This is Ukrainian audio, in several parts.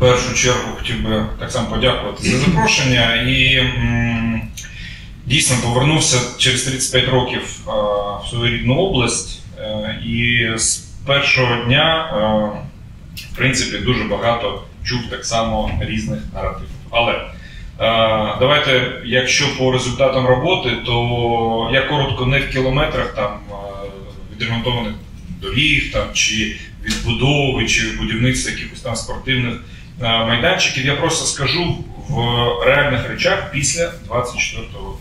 першу чергу хотів би так само подякувати за запрошення і дійсно повернувся через 35 років в свою рідну область і з першого дня, в принципі, дуже багато чув так само різних наративів. Але давайте, якщо по результатам роботи, то я коротко не в кілометрах там відремонтованих доріг там, чи відбудови, чи будівництва якихось там спортивних майданчиків. Я просто скажу в реальних речах після 24 лютого.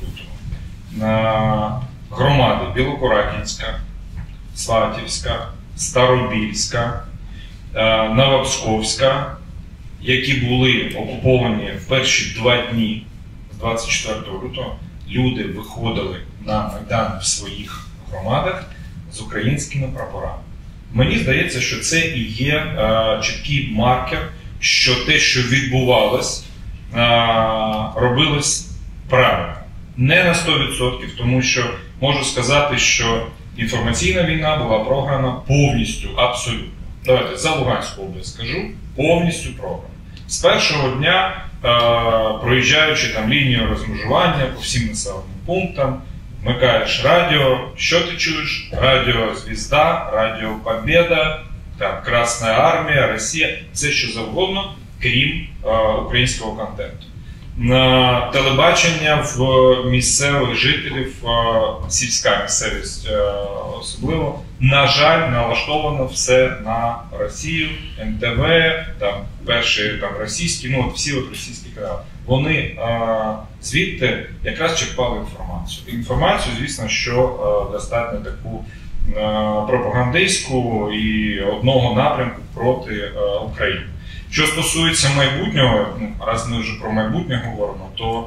Громади Білокуракинська, Сватівська, Старобільська, Новопсковська, які були окуповані в перші 2 дні з 24 лютого, люди виходили на Майдан в своїх громадах з українськими прапорами. Мені здається, що це і є чіткий маркер, що те, що відбувалось, робилось правильно. Не на 100%, тому що можу сказати, що інформаційна війна була програна повністю, абсолютно. Давайте за Луганську область скажу, повністю програна. З першого дня, проїжджаючи там лінію розмежування по всім населеним пунктам, вмикаєш радіо, що ти чуєш? Радіо «Звізда», радіо «Побєда», там «Красна армія», «Росія», все що завгодно, крім українського контенту. На телебачення в місцевих жителів, сільська місцевість особливо, на жаль, налаштовано все на Росію, НТВ, там перші там російські, ну от всі от російські канали. Вони звідти якраз черпали інформацію. Інформацію, звісно, що достатньо таку пропагандистську і одного напрямку проти України. Що стосується майбутнього, раз ми вже про майбутнє говоримо, то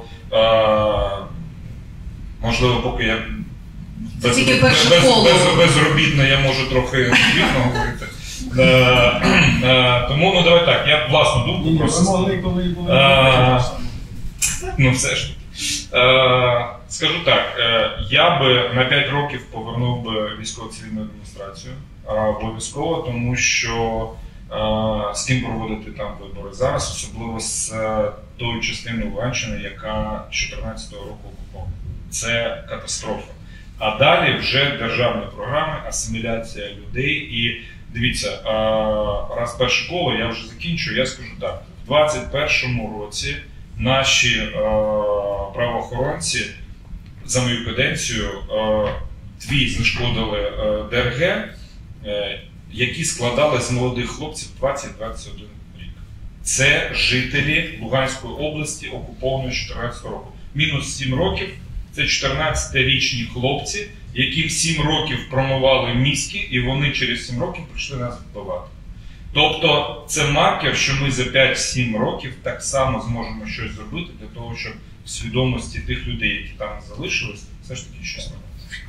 можливо, поки я безробітно, я можу трохи відповідно говорити. Тому, ну давай так, я власну думку просто... Ну все ж. Скажу так, я би на 5 років повернув би військово-цивільну адміністрацію обов'язково, тому що з ким проводити там вибори зараз, особливо з тою частиною Луганщини, яка з 2014 року окупована. Це катастрофа. А далі вже державні програми, асиміляція людей. І дивіться, раз перше коло, я вже закінчу, я скажу так. В 2021 році наші правоохоронці за мою каденцію 2 знешкодили ДРГ, які складали з молодих хлопців 20-21 рік. Це жителі Луганської області, окупованої з 2014 року. Мінус 7 років – це 14-річні хлопці, яким 7 років промивали мізки, і вони через 7 років прийшли нас вбивати. Тобто це маркер, що ми за 5-7 років так само зможемо щось зробити для того, щоб в свідомості тих людей, які там залишились, все ж таки щось робити.